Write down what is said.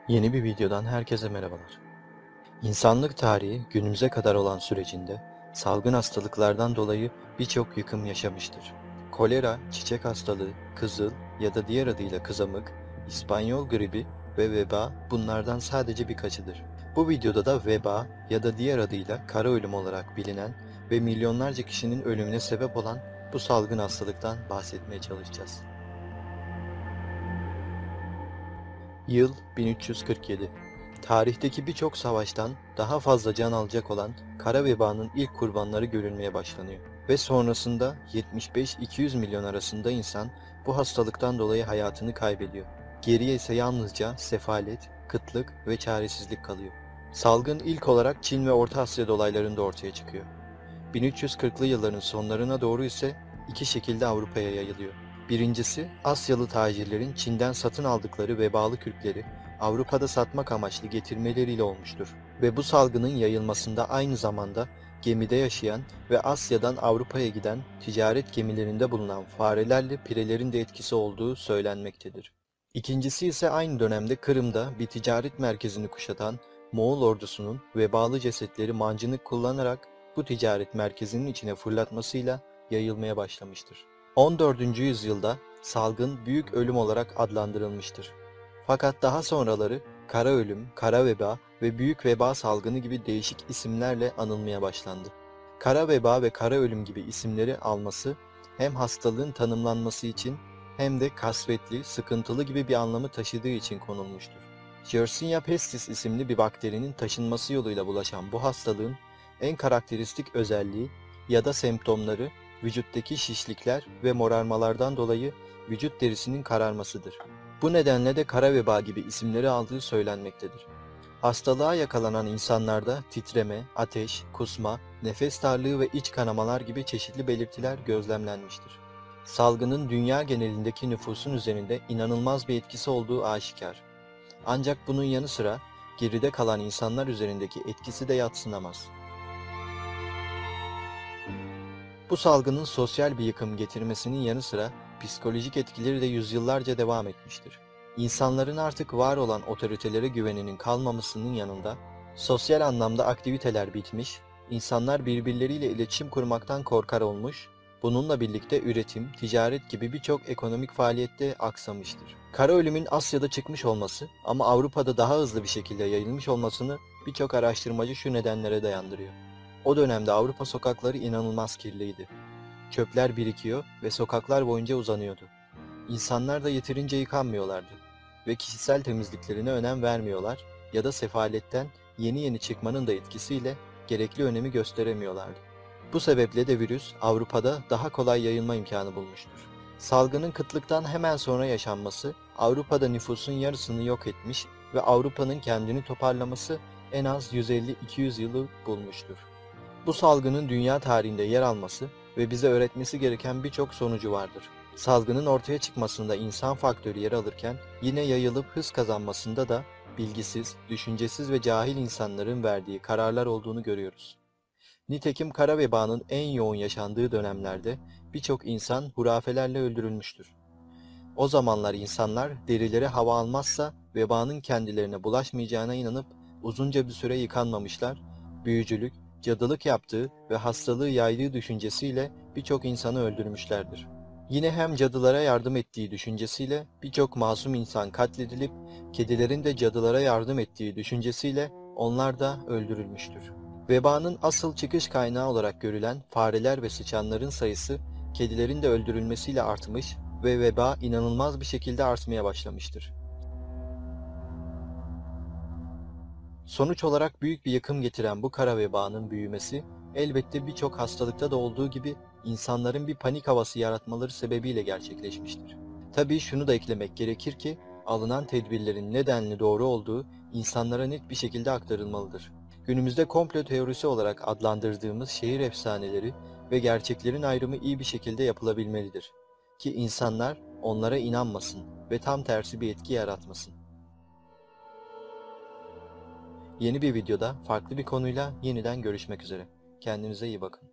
Yeni bir videodan herkese merhabalar. İnsanlık tarihi günümüze kadar olan sürecinde salgın hastalıklardan dolayı birçok yıkım yaşamıştır. Kolera, çiçek hastalığı, kızıl ya da diğer adıyla kızamık, İspanyol gribi ve veba bunlardan sadece birkaçıdır. Bu videoda da veba ya da diğer adıyla kara ölüm olarak bilinen ve milyonlarca kişinin ölümüne sebep olan bu salgın hastalıktan bahsetmeye çalışacağız. Yıl 1347. Tarihteki birçok savaştan daha fazla can alacak olan kara vebanın ilk kurbanları görülmeye başlanıyor. Ve sonrasında 75-200 milyon arasında insan bu hastalıktan dolayı hayatını kaybediyor. Geriye ise yalnızca sefalet, kıtlık ve çaresizlik kalıyor. Salgın ilk olarak Çin ve Orta Asya dolaylarında ortaya çıkıyor. 1340'lı yılların sonlarına doğru ise iki şekilde Avrupa'ya yayılıyor. Birincisi, Asyalı tacirlerin Çin'den satın aldıkları vebalı kürkleri Avrupa'da satmak amaçlı getirmeleriyle olmuştur. Ve bu salgının yayılmasında aynı zamanda gemide yaşayan ve Asya'dan Avrupa'ya giden ticaret gemilerinde bulunan farelerle pirelerin de etkisi olduğu söylenmektedir. İkincisi ise aynı dönemde Kırım'da bir ticaret merkezini kuşatan Moğol ordusunun vebalı cesetleri mancınık kullanarak bu ticaret merkezinin içine fırlatmasıyla yayılmaya başlamıştır. 14. yüzyılda salgın büyük ölüm olarak adlandırılmıştır. Fakat daha sonraları kara ölüm, kara veba ve büyük veba salgını gibi değişik isimlerle anılmaya başlandı. Kara veba ve kara ölüm gibi isimleri alması hem hastalığın tanımlanması için hem de kasvetli, sıkıntılı gibi bir anlamı taşıdığı için konulmuştur. Yersinia pestis isimli bir bakterinin taşınması yoluyla bulaşan bu hastalığın en karakteristik özelliği ya da semptomları vücuttaki şişlikler ve morarmalardan dolayı vücut derisinin kararmasıdır. Bu nedenle de kara veba gibi isimleri aldığı söylenmektedir. Hastalığa yakalanan insanlarda titreme, ateş, kusma, nefes darlığı ve iç kanamalar gibi çeşitli belirtiler gözlemlenmiştir. Salgının dünya genelindeki nüfusun üzerinde inanılmaz bir etkisi olduğu aşikar. Ancak bunun yanı sıra geride kalan insanlar üzerindeki etkisi de yadsınamaz. Bu salgının sosyal bir yıkım getirmesinin yanı sıra psikolojik etkileri de yüzyıllarca devam etmiştir. İnsanların artık var olan otoritelere güveninin kalmamasının yanında sosyal anlamda aktiviteler bitmiş, insanlar birbirleriyle iletişim kurmaktan korkar olmuş, bununla birlikte üretim, ticaret gibi birçok ekonomik faaliyette aksamıştır. Kara ölümün Asya'da çıkmış olması ama Avrupa'da daha hızlı bir şekilde yayılmış olmasını birçok araştırmacı şu nedenlere dayandırıyor. O dönemde Avrupa sokakları inanılmaz kirliydi. Çöpler birikiyor ve sokaklar boyunca uzanıyordu. İnsanlar da yeterince yıkanmıyorlardı ve kişisel temizliklerine önem vermiyorlar ya da sefaletten yeni yeni çıkmanın da etkisiyle gerekli önemi gösteremiyorlardı. Bu sebeple de virüs Avrupa'da daha kolay yayılma imkanı bulmuştur. Salgının kıtlıktan hemen sonra yaşanması Avrupa'da nüfusun yarısını yok etmiş ve Avrupa'nın kendini toparlaması en az 150-200 yılı bulmuştur. Bu salgının dünya tarihinde yer alması ve bize öğretmesi gereken birçok sonucu vardır. Salgının ortaya çıkmasında insan faktörü yer alırken yine yayılıp hız kazanmasında da bilgisiz, düşüncesiz ve cahil insanların verdiği kararlar olduğunu görüyoruz. Nitekim kara vebanın en yoğun yaşandığı dönemlerde birçok insan hurafelerle öldürülmüştür. O zamanlar insanlar derileri hava almazsa vebanın kendilerine bulaşmayacağına inanıp uzunca bir süre yıkanmamışlar, büyücülük, cadılık yaptığı ve hastalığı yaydığı düşüncesiyle birçok insanı öldürmüşlerdir. Yine hem cadılara yardım ettiği düşüncesiyle birçok masum insan katledilip kedilerin de cadılara yardım ettiği düşüncesiyle onlar da öldürülmüştür. Vebanın asıl çıkış kaynağı olarak görülen fareler ve sıçanların sayısı kedilerin de öldürülmesiyle artmış ve veba inanılmaz bir şekilde artmaya başlamıştır. Sonuç olarak büyük bir yıkım getiren bu kara vebanın büyümesi elbette birçok hastalıkta da olduğu gibi insanların bir panik havası yaratmaları sebebiyle gerçekleşmiştir. Tabii şunu da eklemek gerekir ki alınan tedbirlerin nedenli doğru olduğu insanlara net bir şekilde aktarılmalıdır. Günümüzde komplo teorisi olarak adlandırdığımız şehir efsaneleri ve gerçeklerin ayrımı iyi bir şekilde yapılabilmelidir ki insanlar onlara inanmasın ve tam tersi bir etki yaratmasın. Yeni bir videoda farklı bir konuyla yeniden görüşmek üzere. Kendinize iyi bakın.